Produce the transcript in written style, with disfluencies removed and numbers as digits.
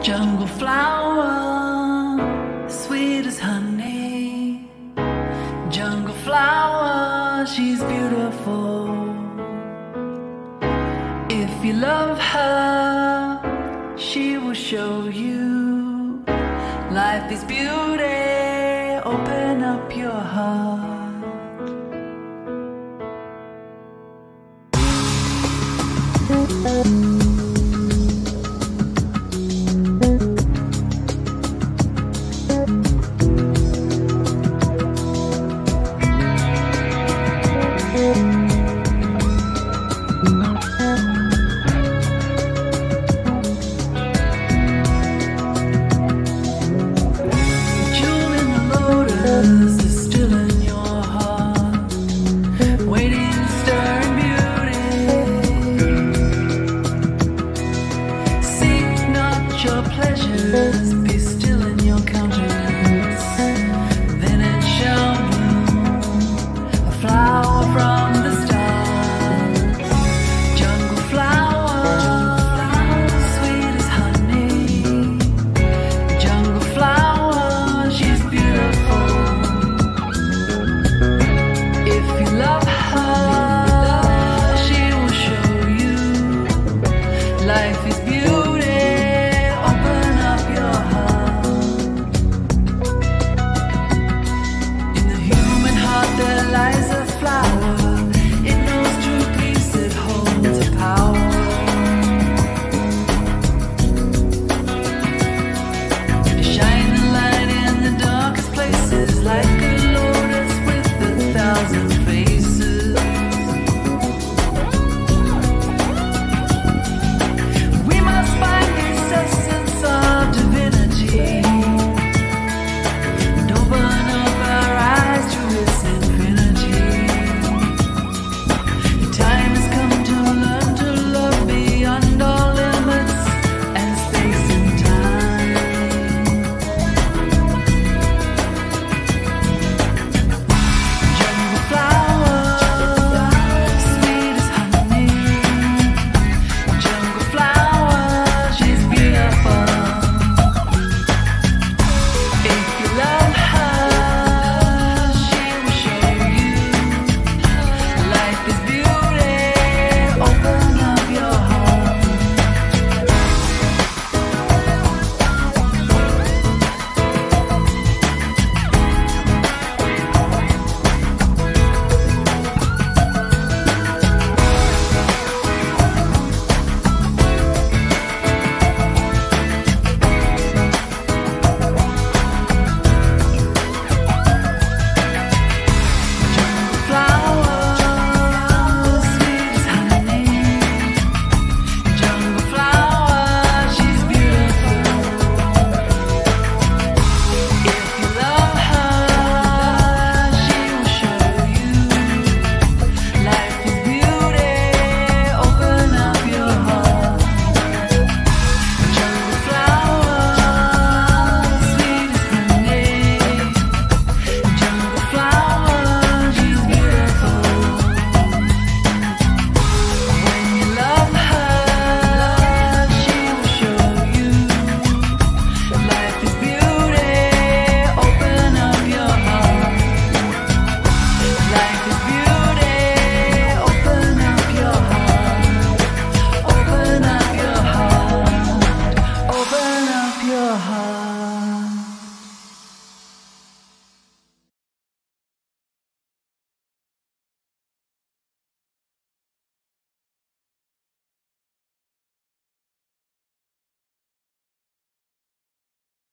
Jungle flower, sweet as honey. Jungle flower, she's beautiful. If you love her, she will show you life is beauty. Open up your heart. Be still in your countenance, then it shall bloom, a flower from the stars. Jungle flower, sweet as honey. Jungle flower, she's beautiful. If you love her, she will show you life is beautiful.